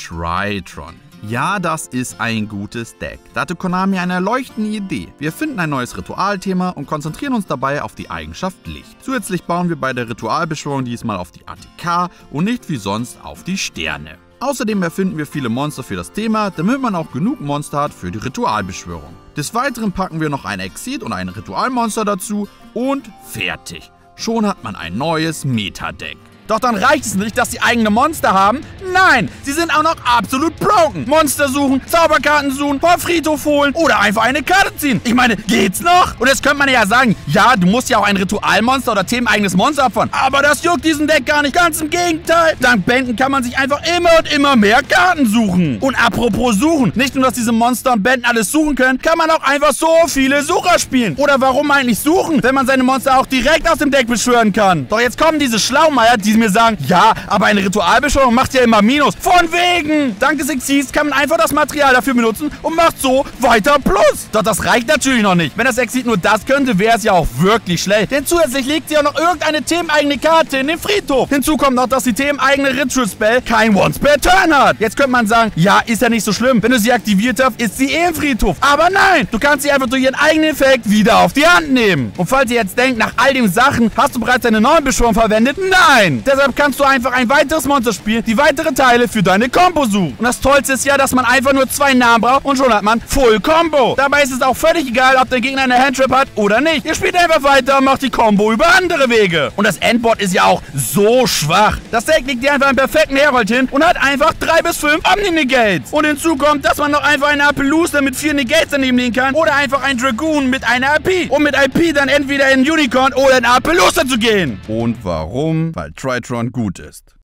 Tritron. Ja, das ist ein gutes Deck. Da hatte Konami eine erleuchtende Idee. Wir finden ein neues Ritualthema und konzentrieren uns dabei auf die Eigenschaft Licht. Zusätzlich bauen wir bei der Ritualbeschwörung diesmal auf die ATK und nicht wie sonst auf die Sterne. Außerdem erfinden wir viele Monster für das Thema, damit man auch genug Monster hat für die Ritualbeschwörung. Des Weiteren packen wir noch ein Exit und ein Ritualmonster dazu und fertig. Schon hat man ein neues Meta-Deck. Doch dann reicht es nicht, dass sie eigene Monster haben. Nein, sie sind auch noch absolut broken. Monster suchen, Zauberkarten suchen, vom Friedhof holen oder einfach eine Karte ziehen. Ich meine, geht's noch? Und jetzt könnte man ja sagen, ja, du musst ja auch ein Ritualmonster oder themeneigenes Monster opfern. Aber das juckt diesen Deck gar nicht, ganz im Gegenteil. Dank Bänden kann man sich einfach immer und immer mehr Karten suchen. Und apropos suchen, nicht nur, dass diese Monster und Bänden alles suchen können, kann man auch einfach so viele Sucher spielen. Oder warum eigentlich suchen, wenn man seine Monster auch direkt aus dem Deck beschwören kann? Doch jetzt kommen diese Schlaumeier, die mir sagen, ja, aber eine Ritualbeschwörung macht ja immer Minus. Von wegen! Dank des Exits kann man einfach das Material dafür benutzen und macht so weiter Plus. Doch das reicht natürlich noch nicht. Wenn das Exit nur das könnte, wäre es ja auch wirklich schlecht. Denn zusätzlich legt sie auch noch irgendeine themeneigene Karte in den Friedhof. Hinzu kommt noch, dass die themeneigene Ritual Spell kein Once per Turn hat. Jetzt könnte man sagen, ja, ist ja nicht so schlimm. Wenn du sie aktiviert hast, ist sie eh im Friedhof. Aber nein, du kannst sie einfach durch ihren eigenen Effekt wieder auf die Hand nehmen. Und falls ihr jetzt denkt, nach all den Sachen, hast du bereits eine neue Beschwörung verwendet? Nein! Deshalb kannst du einfach ein weiteres Monster spielen, die weitere Teile für deine Combo suchen. Und das Tollste ist ja, dass man einfach nur 2 Namen braucht und schon hat man Full Combo. Dabei ist es auch völlig egal, ob der Gegner eine Handtrap hat oder nicht. Ihr spielt einfach weiter und macht die Combo über andere Wege. Und das Endboard ist ja auch so schwach. Das Deck legt dir einfach einen perfekten Herold hin und hat einfach 3 bis 5 Omni-Negates. Und hinzu kommt, dass man noch einfach eine Appaloosa mit 4 Negates daneben legen kann oder einfach ein Dragoon mit einer IP. Um mit IP dann entweder in Unicorn oder in Appaloosa zu gehen. Und warum? Weil Tritron gut ist.